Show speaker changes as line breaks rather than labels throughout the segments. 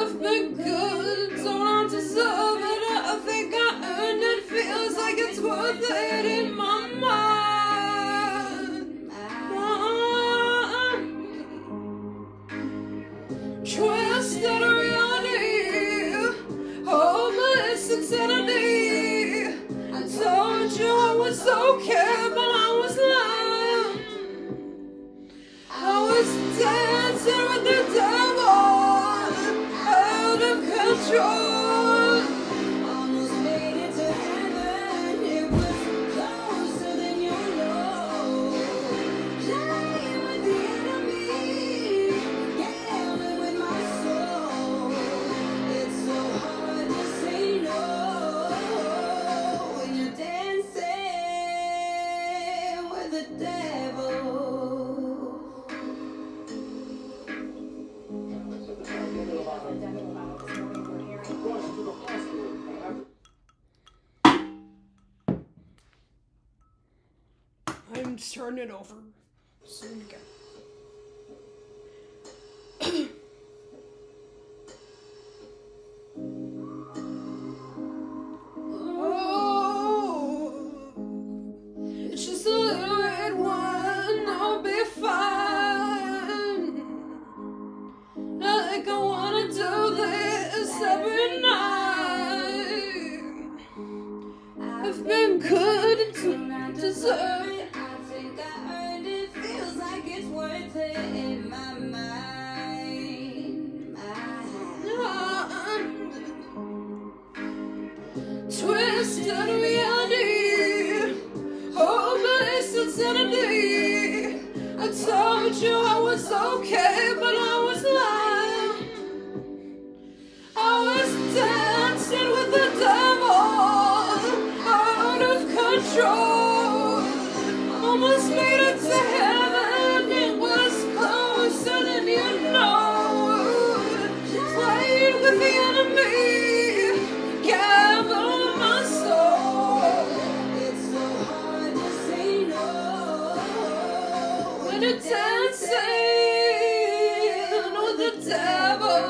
I've been good, don't deserve it. I think I earned it. Feels like it's worth it in my mind. Twisted reality, hopeless insanity. I told you I was okay, but I was lying. I was dancing with the devil, out of control. Almost made it to heaven, it was closer than you know. Playing with the enemy, gambling with my soul. It's so hard to say no when you're dancing with the devil. I'm starting it over soon again. It's just a little red one, I'll be fine. Not like I wanna do this every night. I've been good and don't deserve it. I think I earned it. Feels like it's worth it in my mind. Twisted reality, hopeless insanity. I told you I was okay, but I was lying. I was dancing with the devil, out of control. Almost made it to heaven, it was closer than you know. Played with the enemy, gambled with my soul. It's so hard to say no when you're dancing with the devil.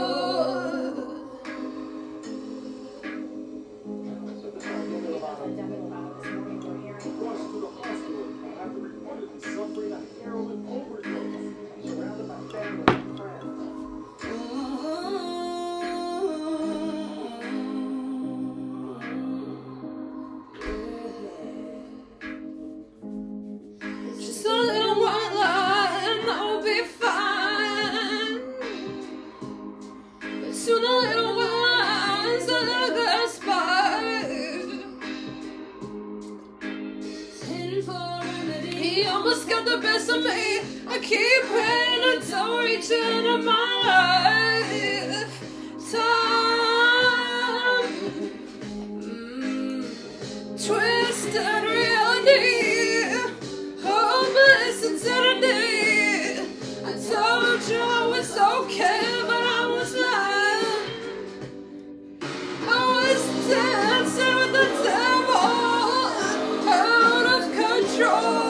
Suffering a heroin overdose, surrounded by family and friends.
Just a little white line, I'll be fine. But soon a little white lines and I got spied. He almost got the best of me. I keep praying until reaching in my life time. Twisted reality, hopeless insanity. I told you I was okay, but I was lying. I was dancing with the devil, out of control.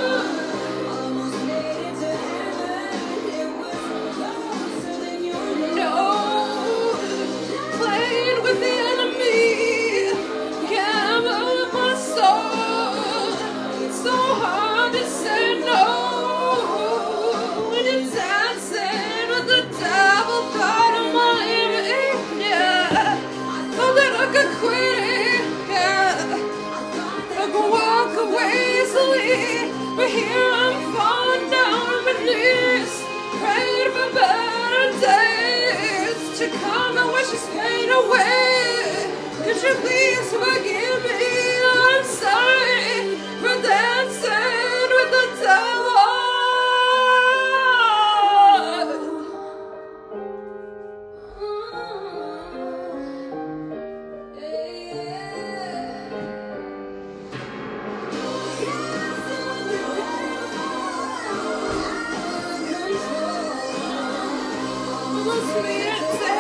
But here I'm falling down on my knees, praying for better days to come and wash this pain away. Could you please forgive me? I'm sorry for dancing with the devil. Let's